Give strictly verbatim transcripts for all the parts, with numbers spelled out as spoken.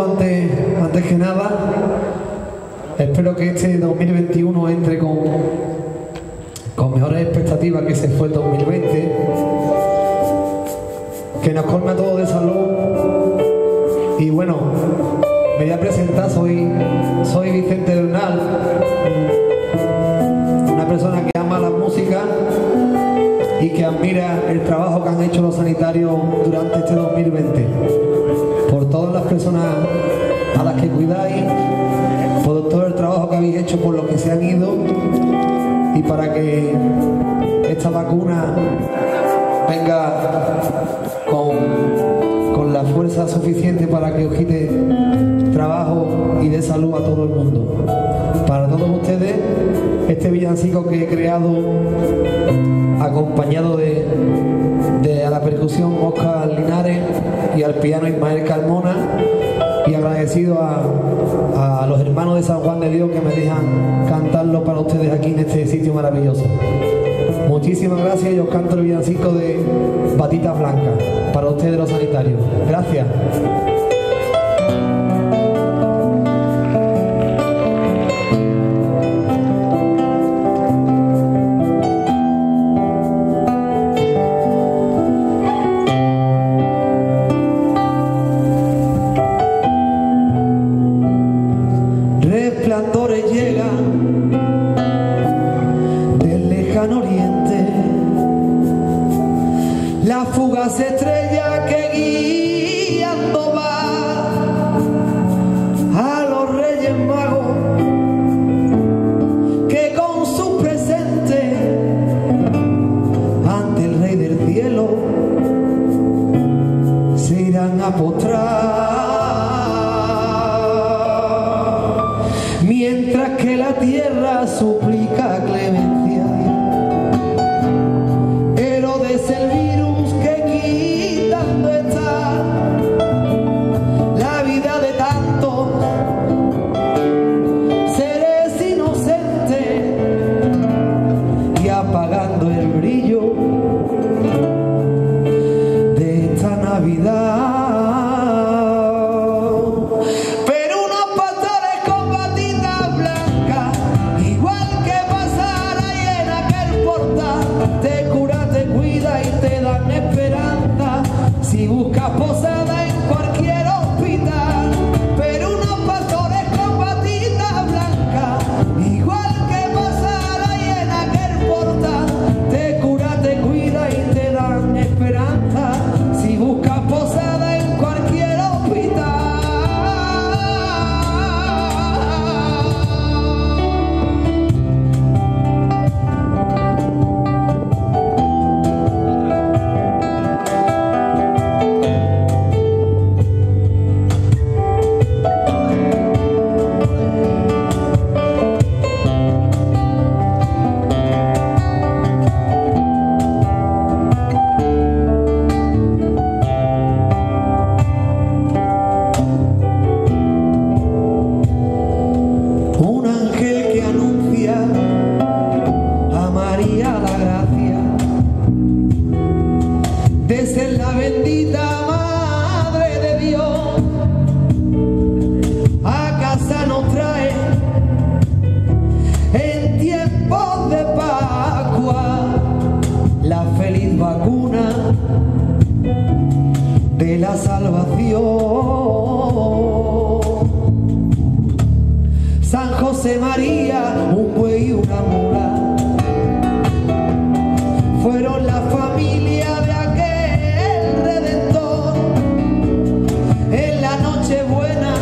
todo, antes, antes que nada, espero que este dos mil veintiuno entre con, con mejores expectativas que se fue el dos mil veinte, que nos colme a todos de salud. Y bueno, me voy a presentar, soy, soy Vicente Bernal, una persona que ama la música y que admira el trabajo que han hecho los sanitarios durante este dos mil veinte. Por todas las personas a las que cuidáis, por todo el trabajo que habéis hecho por los que se han ido, y para que esta vacuna venga con, con la fuerza suficiente para que os quite trabajo y dé salud a todo el mundo. Para todos ustedes, este villancico que he creado acompañado de, de a la percusión Óscar Linares y al piano Ismael Carmona, y agradecido a, a los hermanos de San Juan de Dios que me dejan cantarlo para ustedes aquí en este sitio maravilloso. Muchísimas gracias, y os canto el villancico de Patitas Blancas para ustedes los sanitarios. Gracias. Resplandores llegan del lejano oriente, la fugaz estrella que guiando va a los Reyes Magos, que con su presente ante el Rey del Cielo se irán a postrar. Mientras que la tierra suplica clemencia, Herodes el virus que quitando está la vida de tantos seres inocentes y apagando el brillo de esta Navidad. Si buscas posada en cualquier hospital, pero unos pastores con batitas blancas, igual que pasara y en aquel portal, te cura, te cuida y te dan esperanza. Si buscas posada en cualquier hospital. Desde la bendita Madre de Dios a casa nos trae en tiempos de Pascua la feliz vacuna de la salvación. San José María, un buey y una mula fueron la familia de aquel Redentor en la noche buena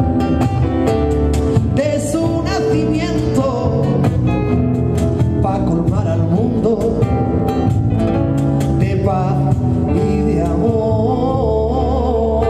de su nacimiento, para colmar al mundo de paz y de amor.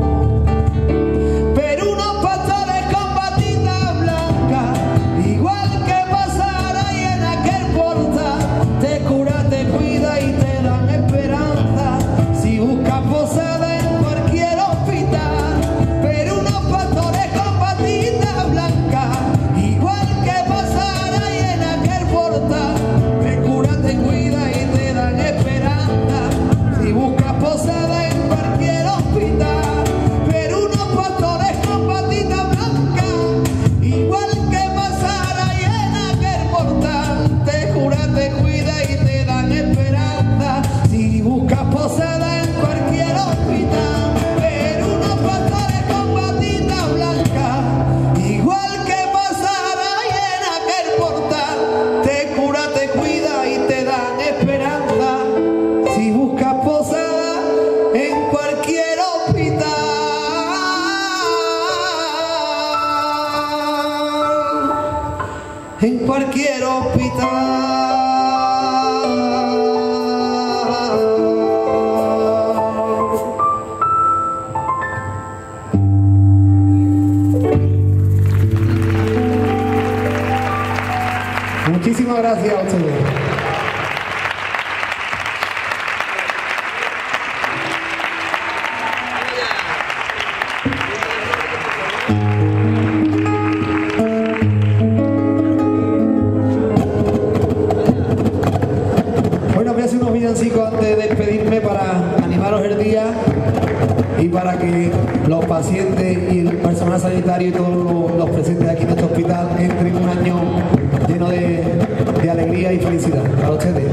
Pero unos pastores con batitas blancas, igual que pasara y en aquel portal, te cura, te cuida y te dan esperanza. Si buscas posada en cualquier hospital, pero unos pastores con batitas blancas, igual que pasara y en aquel portal, te cura. en cualquier hospital. Muchísimas gracias a ustedes. Bueno, voy a hacer unos villancicos antes de despedirme para animaros el día y para que los pacientes y el personal sanitario y todos los, los presentes aquí en este hospital entren un año lleno de, de alegría y felicidad para ustedes.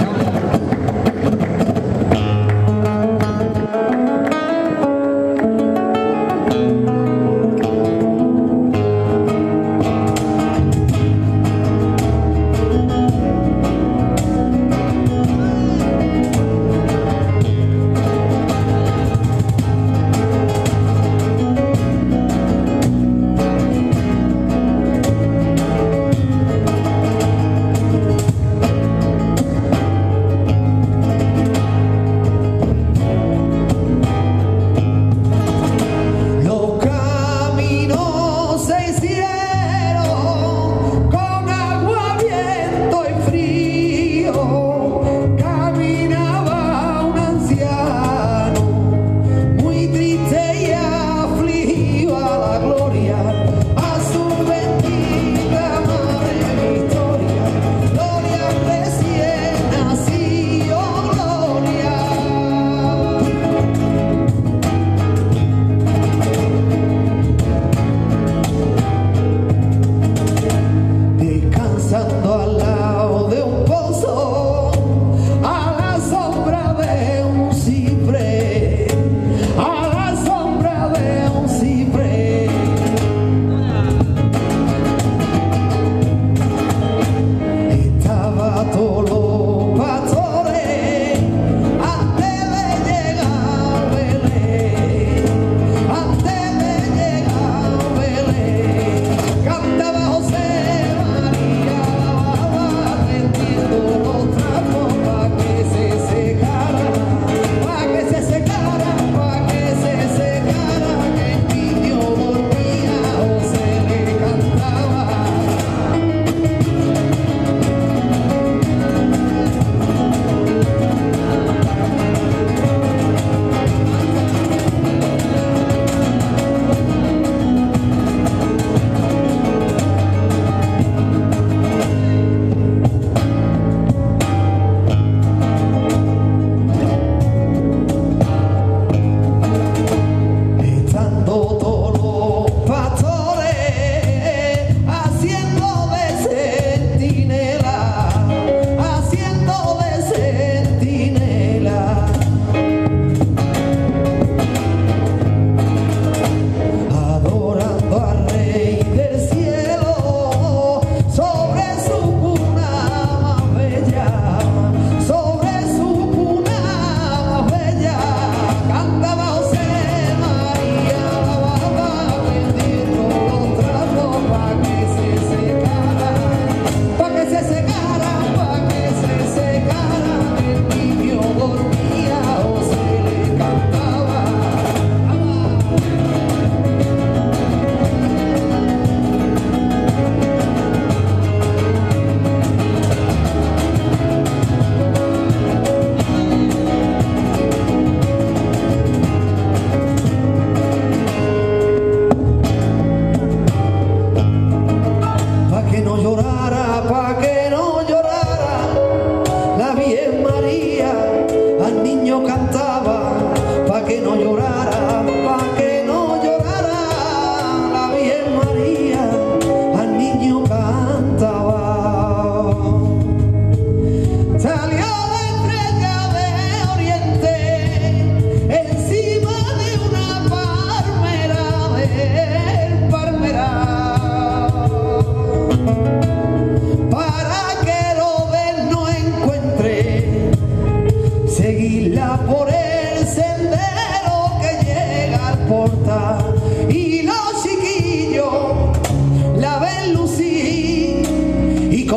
Y los chiquillos la ven lucir y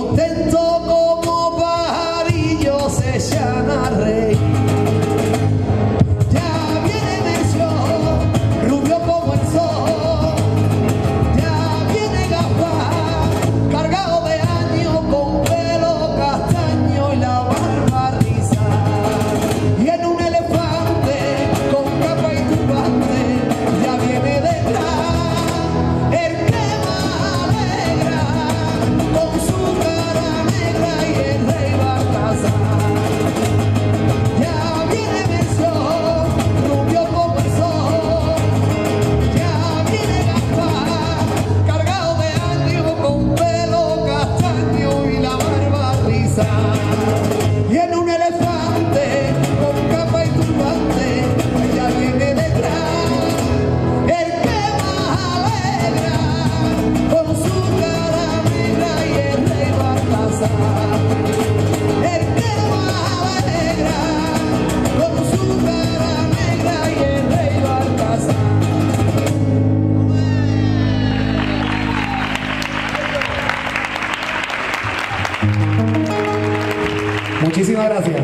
Muchísimas gracias.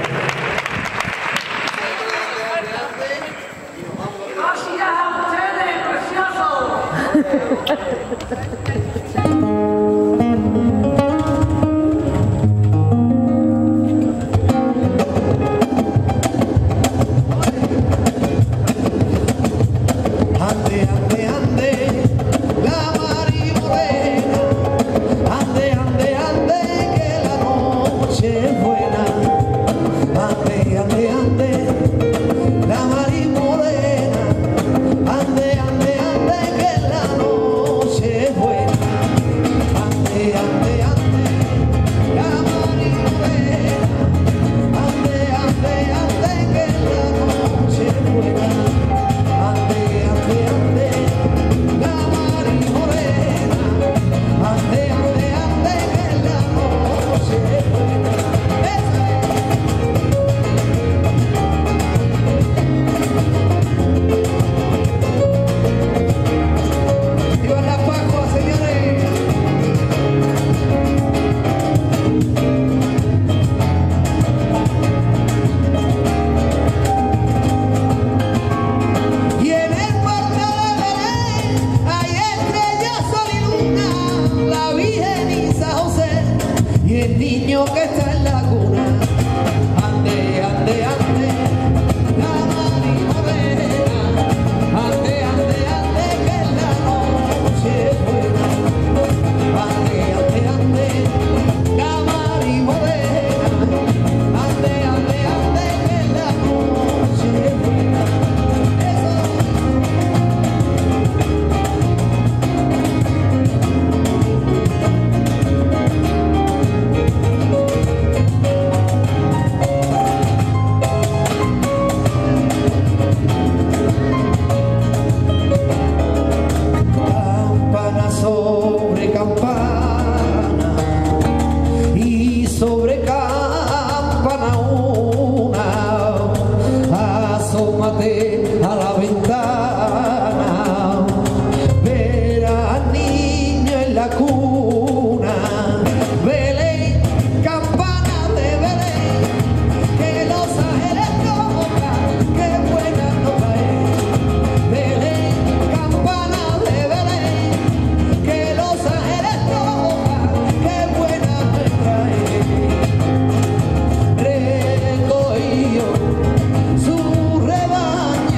Gracias a ustedes, preciosos. Recogió su rebaño.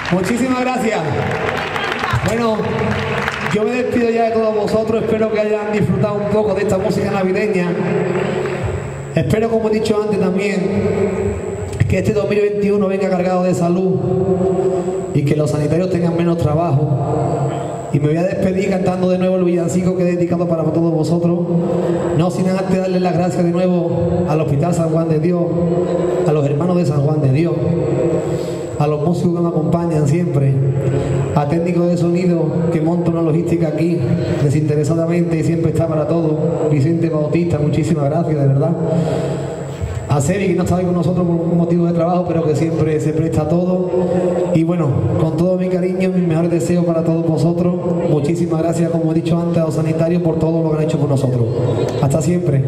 Muchísimas gracias. Bueno, yo me despido ya de todos vosotros. Espero que hayan disfrutado un poco de esta música navideña. Espero, como he dicho antes también, que este dos mil veintiuno venga cargado de salud y que los sanitarios tengan menos trabajo. Y me voy a despedir cantando de nuevo el villancico que he dedicado para todos vosotros. No sin antes darles las gracias de nuevo al Hospital San Juan de Dios, a los hermanos de San Juan de Dios, a los músicos que me acompañan siempre, a técnicos de sonido que montan una logística aquí desinteresadamente y siempre está para todo. Vicente Bautista, muchísimas gracias, de verdad. A Sebi, que no está ahí con nosotros por motivo de trabajo, pero que siempre se presta a todo. Y bueno, con todo mi cariño, mis mejores deseos para todos vosotros. Muchísimas gracias, como he dicho antes, a los sanitarios por todo lo que han hecho por nosotros. Hasta siempre.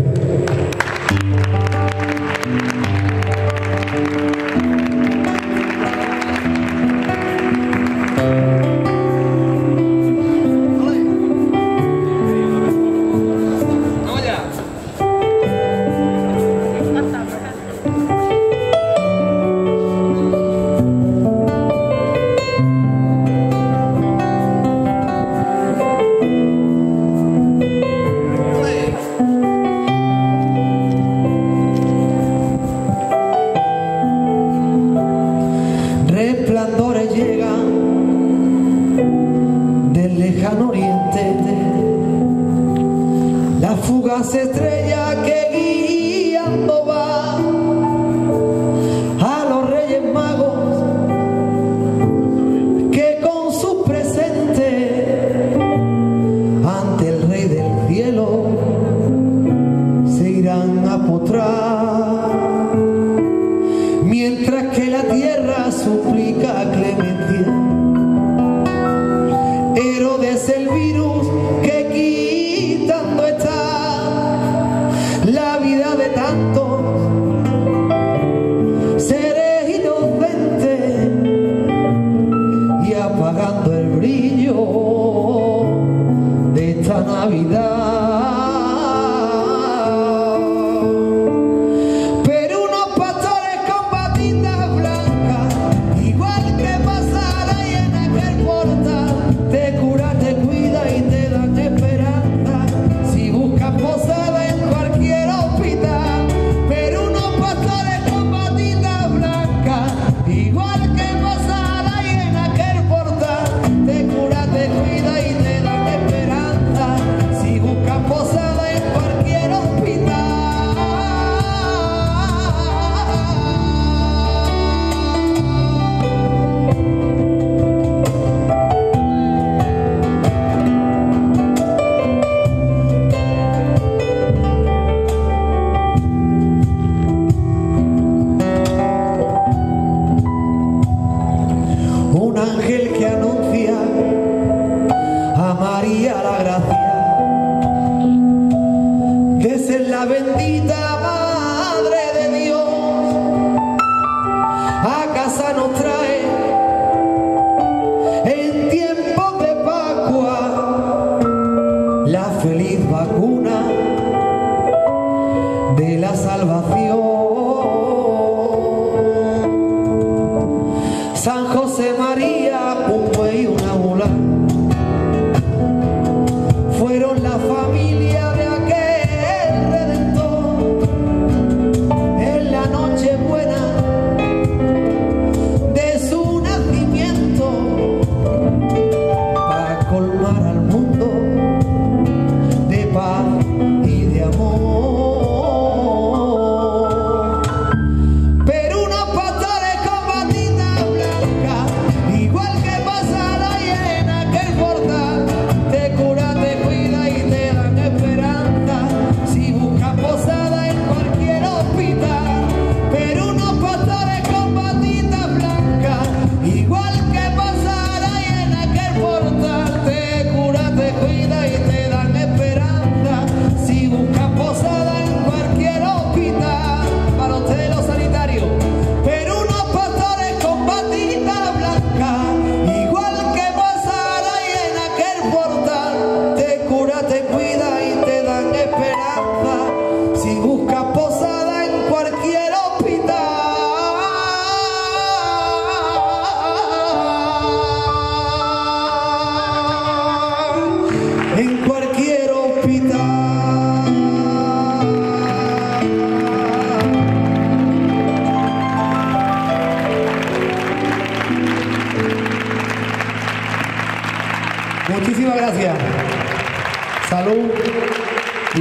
Resplandores llegan del lejano oriente, la fugaz estrella que guiando va a los Reyes Magos, que con sus presentes ante el Rey del Cielo se irán a postrar, mientras que la tierra suplica clemencia. Herodes el virus que quitando está la vida de tantos seres inocentes y apagando el brillo de esta Navidad. Ángel que anuncia a María la gracia de ser la bendita Madre de Dios, a casa nos trae en tiempos de Pascua la feliz vacuna de la salvación. San José María, un buey y una mula fueron la familia de aquel Redentor en la noche buena de su nacimiento, para colmar al mundo de paz y de amor.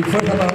fuerza para